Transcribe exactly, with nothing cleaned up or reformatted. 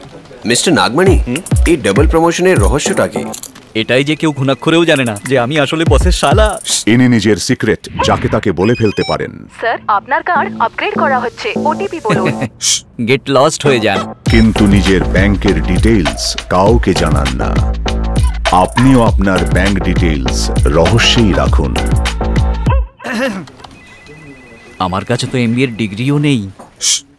Mister নাগমণি, এই double প্রমোশনের রহস্যটা কি? এটাই যে কেউ ঘুণাক্ষরেও জানে না যে আমি আসলে বসের শালা। ইনি নিজের সিক্রেট যাকে তাকে বলে ফেলতে পারেন। স্যার, আপনার কার্ড আপগ্রেড করা হচ্ছে, ওটিপি বলুন। গেট লস্ট হয়ে যান। কিন্তু নিজের ব্যাংকের ডিটেইলস কাউকে জানান না। আপনিও আপনার ব্যাংক ডিটেইলস রহস্যেই রাখুন। আমার কাছে তো এমবিএ এর ডিগ্রিও নেই।